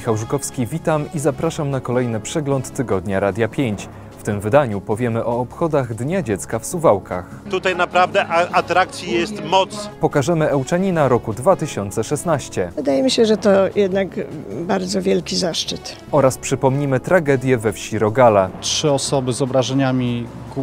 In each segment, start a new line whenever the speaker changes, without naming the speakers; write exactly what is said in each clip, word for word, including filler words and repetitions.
Michał Żukowski, witam i zapraszam na kolejny przegląd Tygodnia Radia pięć. W tym wydaniu powiemy o obchodach Dnia Dziecka w Suwałkach.
Tutaj naprawdę atrakcji jest moc.
Pokażemy Ełczanina roku dwa tysiące szesnastego.
Wydaje mi się, że to jednak bardzo wielki zaszczyt.
Oraz przypomnimy tragedię we wsi Rogala.
Trzy osoby z obrażeniami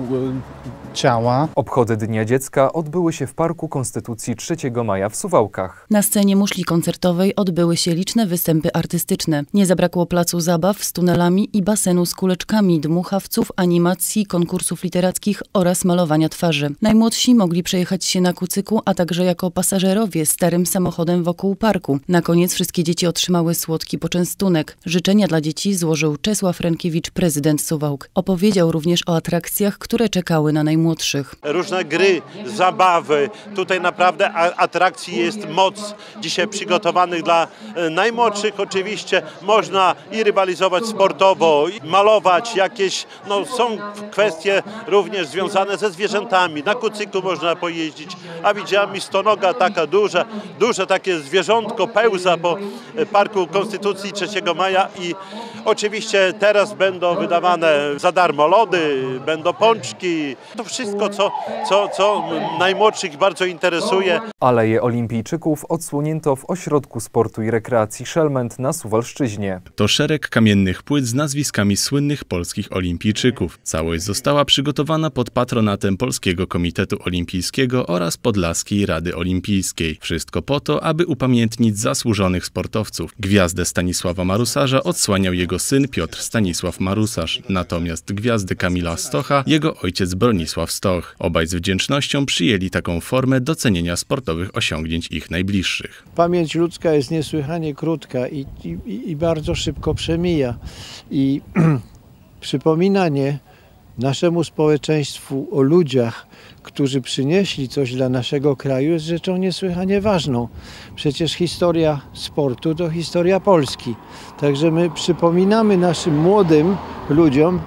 ciała.
Obchody Dnia Dziecka odbyły się w Parku Konstytucji trzeciego maja w Suwałkach.
Na scenie muszli koncertowej odbyły się liczne występy artystyczne. Nie zabrakło placu zabaw z tunelami i basenu z kuleczkami, dmuchawców, animacji, konkursów literackich oraz malowania twarzy. Najmłodsi mogli przejechać się na kucyku, a także jako pasażerowie starym samochodem wokół parku. Na koniec wszystkie dzieci otrzymały słodki poczęstunek. Życzenia dla dzieci złożył Czesław Rękiewicz, prezydent Suwałk. Opowiedział również o atrakcjach, które czekały na najmłodszych.
Różne gry, zabawy. Tutaj naprawdę atrakcji jest moc dzisiaj przygotowanych dla najmłodszych. Oczywiście można i rywalizować sportowo, i malować jakieś, no są kwestie również związane ze zwierzętami. Na kucyku można pojeździć, a widziałem stonoga taka duża, duże takie zwierzątko pełza po Parku Konstytucji trzeciego maja i oczywiście teraz będą wydawane za darmo lody, będą pączki. To wszystko, co, co, co najmłodszych bardzo interesuje.
Aleje Olimpijczyków odsłonięto w Ośrodku Sportu i Rekreacji Szelment na Suwalszczyźnie.
To szereg kamiennych płyt z nazwiskami słynnych polskich olimpijczyków. Całość została przygotowana pod patronatem Polskiego Komitetu Olimpijskiego oraz Podlaskiej Rady Olimpijskiej. Wszystko po to, aby upamiętnić zasłużonych sportowców. Gwiazdę Stanisława Marusarza odsłaniał jego syn Piotr Stanisław Marusarz, natomiast gwiazdę Kamila Stocha jego ojciec Bronisław Stoch. Obaj z wdzięcznością przyjęli taką formę docenienia sportowych osiągnięć ich najbliższych.
Pamięć ludzka jest niesłychanie krótka i, i, i bardzo szybko przemija. I przypominanie naszemu społeczeństwu o ludziach, którzy przynieśli coś dla naszego kraju, jest rzeczą niesłychanie ważną. Przecież historia sportu to historia Polski. Także my przypominamy naszym młodym ludziom,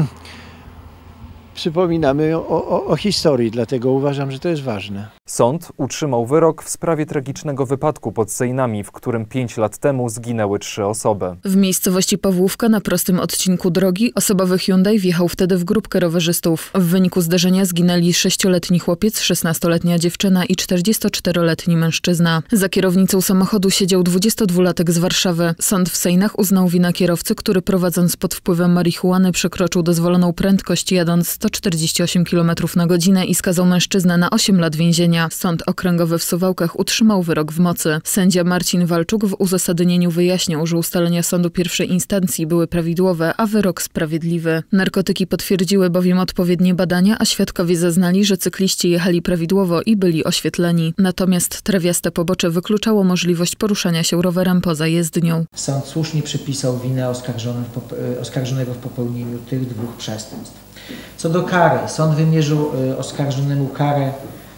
przypominamy o, o, o historii, dlatego uważam, że to jest ważne.
Sąd utrzymał wyrok w sprawie tragicznego wypadku pod Sejnami, w którym pięć lat temu zginęły trzy osoby.
W miejscowości Pawłówka na prostym odcinku drogi osobowy Hyundai wjechał wtedy w grupkę rowerzystów. W wyniku zdarzenia zginęli sześcioletni chłopiec, szesnastoletnia dziewczyna i czterdziestoczteroletni mężczyzna. Za kierownicą samochodu siedział dwudziestodwulatek z Warszawy. Sąd w Sejnach uznał winę kierowcy, który prowadząc pod wpływem marihuany przekroczył dozwoloną prędkość jadąc sto czterdzieści osiem kilometrów na godzinę i skazał mężczyznę na osiem lat więzienia. Sąd Okręgowy w Suwałkach utrzymał wyrok w mocy. Sędzia Marcin Walczuk w uzasadnieniu wyjaśniał, że ustalenia sądu pierwszej instancji były prawidłowe, a wyrok sprawiedliwy. Narkotyki potwierdziły bowiem odpowiednie badania, a świadkowie zeznali, że cykliści jechali prawidłowo i byli oświetleni. Natomiast trawiaste pobocze wykluczało możliwość poruszania się rowerem poza jezdnią.
Sąd słusznie przypisał winę oskarżonego w popełnieniu tych dwóch przestępstw. Co do kary, sąd wymierzył oskarżonemu karę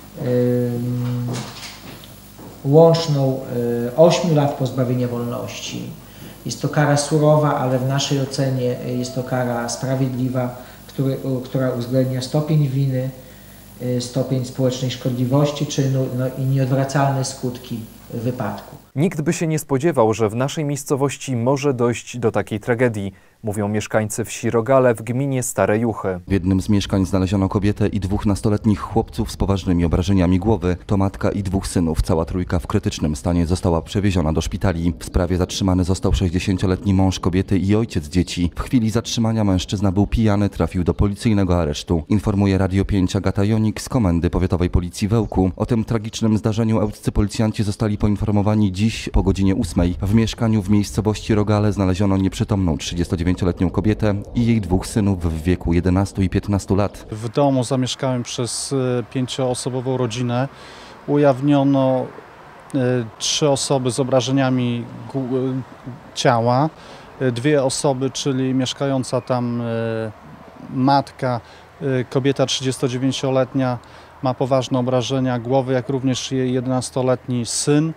łączną ośmiu lat pozbawienia wolności. Jest to kara surowa, ale w naszej ocenie jest to kara sprawiedliwa, który, która uwzględnia stopień winy, stopień społecznej szkodliwości czynu, no i nieodwracalne skutki wypadku.
Nikt by się nie spodziewał, że w naszej miejscowości może dojść do takiej tragedii, mówią mieszkańcy wsi Rogale w gminie Stare Juchy.
W jednym z mieszkań znaleziono kobietę i dwóch nastoletnich chłopców z poważnymi obrażeniami głowy. To matka i dwóch synów. Cała trójka w krytycznym stanie została przewieziona do szpitali. W sprawie zatrzymany został sześćdziesięcioletni mąż kobiety i ojciec dzieci. W chwili zatrzymania mężczyzna był pijany, trafił do policyjnego aresztu. Informuje Radio pięć Agata Jonik z Komendy Powiatowej Policji w Ełku. O tym tragicznym zdarzeniu ełccy policjanci zostali poinformowani dziś po godzinie ósmej. W mieszkaniu w miejscowości Rogale znaleziono nieprzytomną trzydziestodziewięcioletnią kobietę i jej dwóch synów w wieku jedenastu i piętnastu lat.
W domu zamieszkałem przez pięcioosobową rodzinę. Ujawniono y, trzy osoby z obrażeniami ciała. Dwie osoby, czyli mieszkająca tam y, matka, y, kobieta trzydziestodziewięcioletnia ma poważne obrażenia głowy, jak również jej jedenastoletni syn.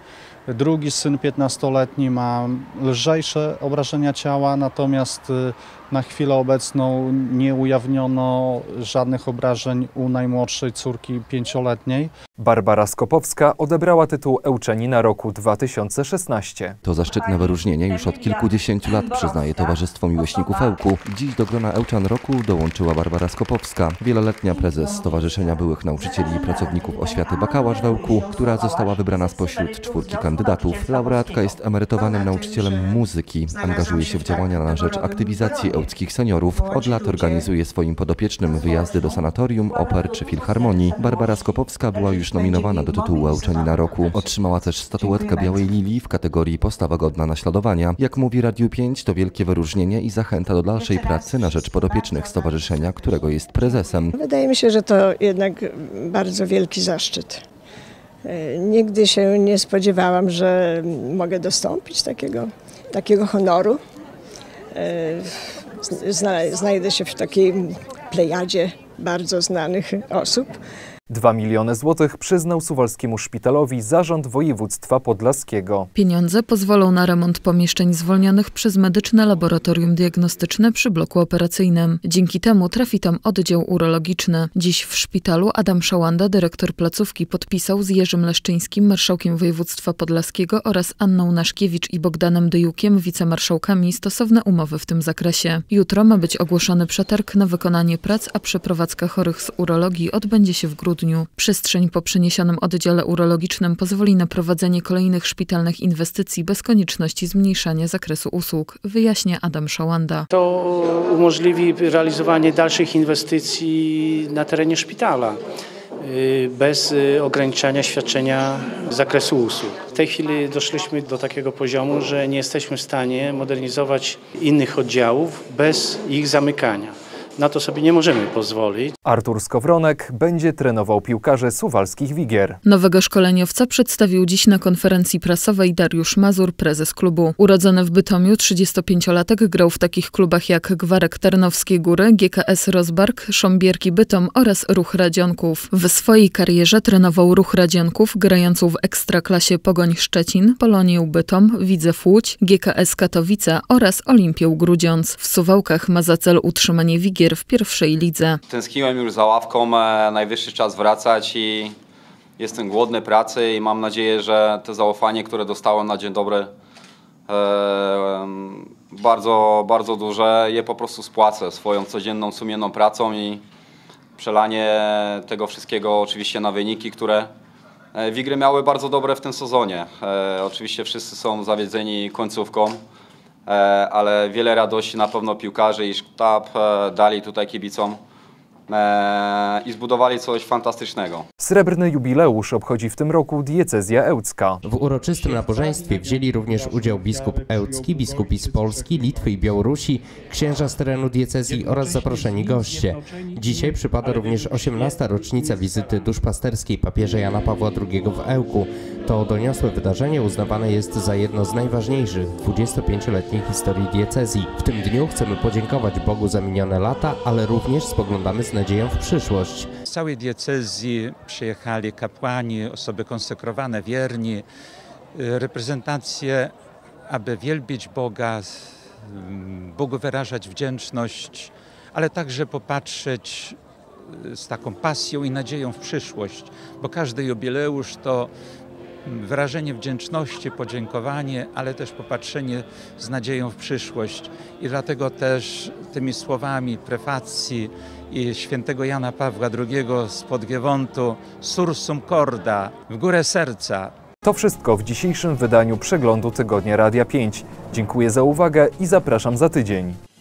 Drugi syn piętnastoletni ma lżejsze obrażenia ciała, natomiast na chwilę obecną nie ujawniono żadnych obrażeń u najmłodszej córki pięcioletniej.
Barbara Skopowska odebrała tytuł Ełczenina roku dwa tysiące szesnastego.
To zaszczytne wyróżnienie już od kilkudziesięciu lat przyznaje Towarzystwo Miłośników Ełku. Dziś do grona Ełczan Roku dołączyła Barbara Skopowska, wieloletnia prezes Stowarzyszenia Byłych Nauczycieli i Pracowników Oświaty Bakałasz w Ełku, która została wybrana spośród czwórki kandydatów. Laureatka jest emerytowanym nauczycielem muzyki. Angażuje się w działania na rzecz aktywizacji ełckich seniorów. Od lat organizuje swoim podopiecznym wyjazdy do sanatorium, oper czy filharmonii. Barbara Skopowska była już nominowana do tytułu Ełczanina Roku. Otrzymała też statuetkę Białej Lilii w kategorii Postawa godna naśladowania. Jak mówi Radiu pięć, to wielkie wyróżnienie i zachęta do dalszej pracy na rzecz podopiecznych stowarzyszenia, którego jest prezesem.
Wydaje mi się, że to jednak bardzo wielki zaszczyt. Nigdy się nie spodziewałam, że mogę dostąpić takiego, takiego honoru. Znajdę się w takiej plejadzie bardzo znanych osób.
Dwa miliony złotych przyznał Suwalskiemu Szpitalowi Zarząd Województwa Podlaskiego.
Pieniądze pozwolą na remont pomieszczeń zwolnionych przez medyczne laboratorium diagnostyczne przy bloku operacyjnym. Dzięki temu trafi tam oddział urologiczny. Dziś w szpitalu Adam Szałanda, dyrektor placówki, podpisał z Jerzym Leszczyńskim, marszałkiem województwa podlaskiego, oraz Anną Naszkiewicz i Bogdanem Dyjukiem, wicemarszałkami, stosowne umowy w tym zakresie. Jutro ma być ogłoszony przetarg na wykonanie prac, a przeprowadzka chorych z urologii odbędzie się w grudniu. Przestrzeń po przeniesionym oddziale urologicznym pozwoli na prowadzenie kolejnych szpitalnych inwestycji bez konieczności zmniejszania zakresu usług, wyjaśnia Adam Szałanda.
To umożliwi realizowanie dalszych inwestycji na terenie szpitala bez ograniczania świadczenia zakresu usług. W tej chwili doszliśmy do takiego poziomu, że nie jesteśmy w stanie modernizować innych oddziałów bez ich zamykania. Na to sobie nie możemy pozwolić.
Artur Skowronek będzie trenował piłkarzy suwalskich Wigier.
Nowego szkoleniowca przedstawił dziś na konferencji prasowej Dariusz Mazur, prezes klubu. Urodzony w Bytomiu trzydziestopięciolatek grał w takich klubach jak Gwarek Tarnowskie Góry, G K S Rozbark, Sząbierki Bytom oraz Ruch Radzionków. W swojej karierze trenował Ruch Radzionków, grającą w Ekstraklasie Pogoń Szczecin, Polonię Bytom, Widzew Łódź, G K S Katowice oraz Olimpię Grudziądz. W Suwałkach ma za cel utrzymanie Wigier w pierwszej lidze.
Tęskniłem już za ławką, najwyższy czas wracać i jestem głodny pracy i mam nadzieję, że to zaufanie, które dostałem na dzień dobry, e, bardzo, bardzo duże, je po prostu spłacę swoją codzienną, sumienną pracą i przelanie tego wszystkiego oczywiście na wyniki, które Wigry miały bardzo dobre w tym sezonie. E, oczywiście wszyscy są zawiedzeni końcówką, ale wiele radości na pewno piłkarze i sztab dali tutaj kibicom i zbudowali coś fantastycznego.
Srebrny jubileusz obchodzi w tym roku diecezja ełcka.
W uroczystym nabożeństwie wzięli również udział biskup ełcki, biskupi z Polski, Litwy i Białorusi, księża z terenu diecezji oraz zaproszeni goście. Dzisiaj przypada również osiemnasta rocznica wizyty duszpasterskiej papieża Jana Pawła drugiego w Ełku. To doniosłe wydarzenie uznawane jest za jedno z najważniejszych w dwudziestopięcioletniej historii diecezji. W tym dniu chcemy podziękować Bogu za minione lata, ale również spoglądamy z nadzieją w przyszłość.
Z całej diecezji przyjechali kapłani, osoby konsekrowane, wierni, reprezentacje, aby wielbić Boga, Bogu wyrażać wdzięczność, ale także popatrzeć z taką pasją i nadzieją w przyszłość, bo każdy jubileusz to wyrażenie wdzięczności, podziękowanie, ale też popatrzenie z nadzieją w przyszłość. I dlatego też tymi słowami prefacji i świętego Jana Pawła drugiego z Podgiewontu Sursum Corda, w górę serca.
To wszystko w dzisiejszym wydaniu Przeglądu Tygodnia Radia pięć. Dziękuję za uwagę i zapraszam za tydzień.